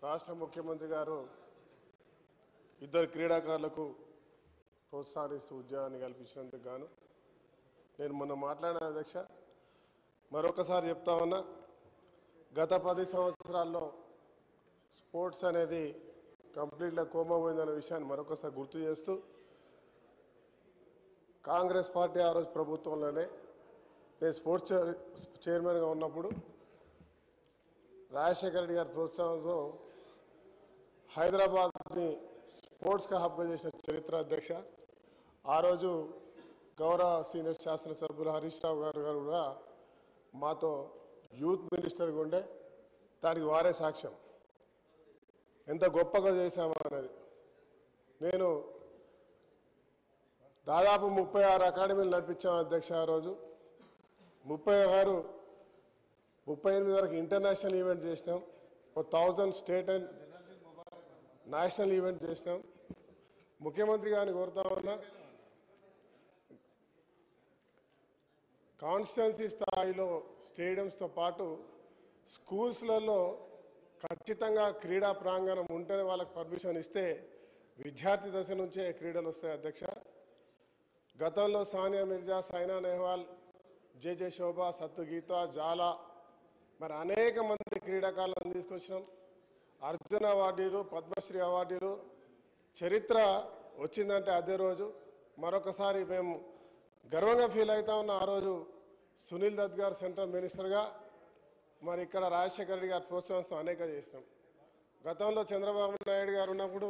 రాష్ట్ర ముఖ్యమంత్రి గారు ఇద్దరు క్రీడాకారులకు ప్రోత్సాహిస్తూ ఉద్యోగాన్ని కల్పించినందుకు గాను నేను మొన్న మాట్లాడిన అధ్యక్ష మరొకసారి చెప్తా ఉన్నా గత 10 సంవత్సరాల్లో స్పోర్ట్స్ అనేది కంప్లీట్గా కోమా పోయిందనే విషయాన్ని మరొకసారి గుర్తు చేస్తూ కాంగ్రెస్ పార్టీ ఆ రోజు ప్రభుత్వంలోనే నేను స్పోర్ట్స్ చైర్మన్గా ఉన్నప్పుడు రాజశేఖర రెడ్డి గారి ప్రోత్సాహంతో హైదరాబాద్ని స్పోర్ట్స్గా హబ్గా చేసిన చరిత్ర అధ్యక్ష ఆ రోజు గౌరవ సీనియర్ శాసనసభ్యులు హరీష్ రావు గారు కూడా మాతో యూత్ మినిస్టర్గా ఉండే దానికి వారే సాక్ష్యం ఎంత గొప్పగా చేశామో అనేది నేను దాదాపు 36 అకాడమీలు నడిపించాము అధ్యక్ష ఆ రోజు 38 వరకు ఇంటర్నేషనల్ ఈవెంట్ చేసినాం 1000 స్టేట్ అండ్ నేషనల్ ఈవెంట్ చేసినాం ముఖ్యమంత్రి గారిని కోరుతా ఉన్నా కాన్స్టిట్యున్సీ స్థాయిలో స్టేడియంస్తో పాటు స్కూల్స్లలో ఖచ్చితంగా క్రీడా ప్రాంగణం ఉంటేనే వాళ్ళకి పర్మిషన్ ఇస్తే విద్యార్థి దశ నుంచే క్రీడలు వస్తాయి అధ్యక్ష గతంలో సానియా మిర్జా సైనా నెహ్వాల్ జేజే శోభ సత్తు గీత జాలా మరి అనేక మంది క్రీడాకారులను తీసుకొచ్చినాం అర్జున అవార్డీలు పద్మశ్రీ అవార్డీలు చరిత్ర వచ్చిందంటే అదే రోజు మరొకసారి మేము గర్వంగా ఫీల్ అవుతా ఉన్న ఆ రోజు సునీల్ దత్ గారు సెంట్రల్ మినిస్టర్గా మరి ఇక్కడ రాజశేఖర రెడ్డి గారు ప్రోత్సహిస్తూ అనేక చేసినాం గతంలో చంద్రబాబు నాయుడు గారు ఉన్నప్పుడు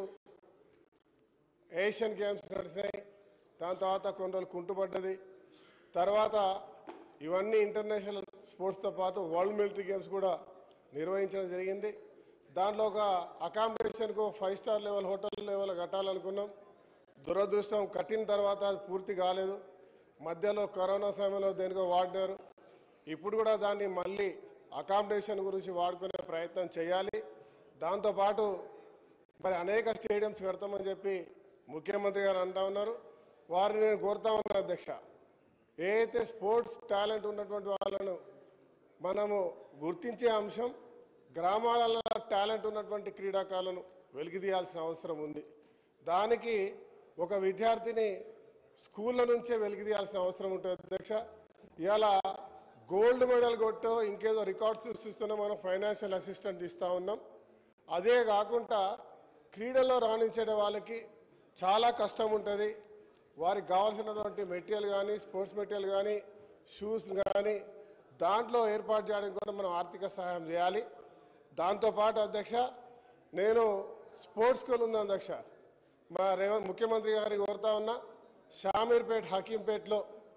ఏషియన్ గేమ్స్ నడిచినాయి దాని తర్వాత కొన్ని రోజులు కుంటుపడ్డది తర్వాత ఇవన్నీ ఇంటర్నేషనల్ స్పోర్ట్స్తో పాటు వరల్డ్ మిలిటరీ గేమ్స్ కూడా నిర్వహించడం జరిగింది దాంట్లో ఒక అకామిడేషన్కు 5 స్టార్ లెవెల్ హోటల్ లెవెల్ కట్టాలనుకున్నాం దురదృష్టం కట్టిన తర్వాత అది పూర్తి కాలేదు మధ్యలో కరోనా సమయంలో దేనికో వాడినారు ఇప్పుడు కూడా దాన్ని మళ్ళీ అకామిడేషన్ గురించి వాడుకునే ప్రయత్నం చేయాలి దాంతోపాటు మరి అనేక స్టేడియంస్ కడతామని చెప్పి ముఖ్యమంత్రి గారు అంటా ఉన్నారు వారిని నేను కోరుతా ఉన్నాను అధ్యక్ష ఏదైతే స్పోర్ట్స్ టాలెంట్ ఉన్నటువంటి వాళ్ళను మనము గుర్తించే అంశం గ్రామాలలో టాలెంట్ ఉన్నటువంటి క్రీడాకారులను వెలికితీయాల్సిన అవసరం ఉంది దానికి ఒక విద్యార్థిని స్కూళ్ళ నుంచే వెలికితీయాల్సిన అవసరం ఉంటుంది అధ్యక్ష ఇవాళ గోల్డ్ మెడల్ కొట్టో ఇంకేదో రికార్డ్స్ సృష్టిస్తున్నా మనం ఫైనాన్షియల్ అసిస్టెంట్ ఇస్తూ ఉన్నాం అదే కాకుండా క్రీడల్లో రాణించే వాళ్ళకి చాలా కష్టం ఉంటుంది వారికి కావాల్సినటువంటి మెటీరియల్ కానీ స్పోర్ట్స్ మెటీరియల్ కానీ షూస్ కానీ దాంట్లో ఏర్పాటు చేయడానికి కూడా మనం ఆర్థిక సహాయం చేయాలి దాంతోపాటు అధ్యక్ష నేను స్పోర్ట్స్ స్కూల్ ఉంది అధ్యక్ష మా ముఖ్యమంత్రి గారికి కోరుతా ఉన్నా షామీర్పేట్ హకీంపేట్లో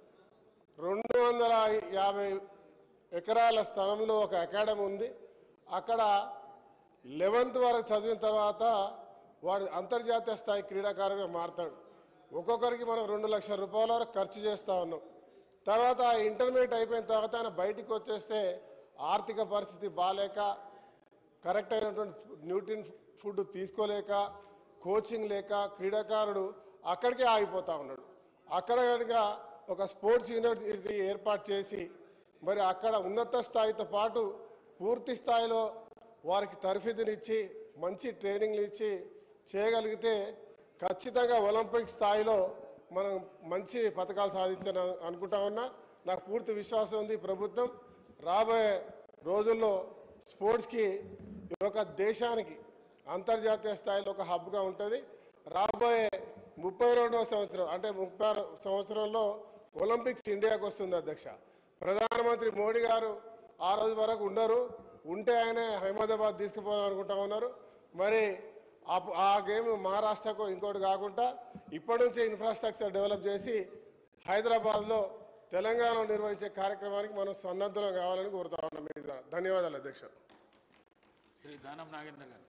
250 ఎకరాల స్థలంలో ఒక అకాడమీ ఉంది అక్కడ 11th వరకు చదివిన తర్వాత వాడు అంతర్జాతీయ స్థాయి క్రీడాకారుడిగా మారుతాడు ఒక్కొక్కరికి మనం 2 లక్షల రూపాయల వరకు ఖర్చు చేస్తూ ఉన్నాం తర్వాత ఇంటర్మీడియట్ అయిపోయిన తర్వాత ఆయన బయటికి వచ్చేస్తే ఆర్థిక పరిస్థితి బాగాలేక కరెక్ట్ అయినటువంటి న్యూట్రిన్ ఫుడ్ తీసుకోలేక కోచింగ్ లేక క్రీడాకారుడు అక్కడికే ఆగిపోతూ ఉన్నాడు అక్కడ కనుక ఒక స్పోర్ట్స్ యూనివర్సిటీ ఏర్పాటు చేసి మరి అక్కడ ఉన్నత స్థాయితో పాటు పూర్తి స్థాయిలో వారికి తర్ఫీదునిచ్చి మంచి ట్రైనింగ్లు ఇచ్చి చేయగలిగితే ఖచ్చితంగా ఒలింపిక్ స్థాయిలో మనం మంచి పథకాలు సాధించాలని అనుకుంటా ఉన్నా నాకు పూర్తి విశ్వాసం ఉంది ప్రభుత్వం రాబోయే రోజుల్లో స్పోర్ట్స్కి ఒక దేశానికి అంతర్జాతీయ స్థాయిలో ఒక హబ్గా ఉంటుంది రాబోయే 32వ సంవత్సరం అంటే 36 సంవత్సరంలో ఒలింపిక్స్ ఇండియాకు వస్తుంది అధ్యక్ష ప్రధానమంత్రి మోడీ గారు ఆ రోజు వరకు ఉండరు ఉంటే ఆయనే అహ్మదాబాద్ తీసుకుపోదాం అనుకుంటా ఉన్నారు మరి ఆ గేమ్ మహారాష్ట్రకు ఇంకోటి కాకుండా ఇప్పటి నుంచే ఇన్ఫ్రాస్ట్రక్చర్ డెవలప్ చేసి హైదరాబాద్లో తెలంగాణలో నిర్వహించే కార్యక్రమానికి మనం సన్నద్ధం కావాలని కోరుతా ఉన్నాం ధన్యవాదాలు అధ్యక్ష శ్రీ దానం నాగేంద్ర గారు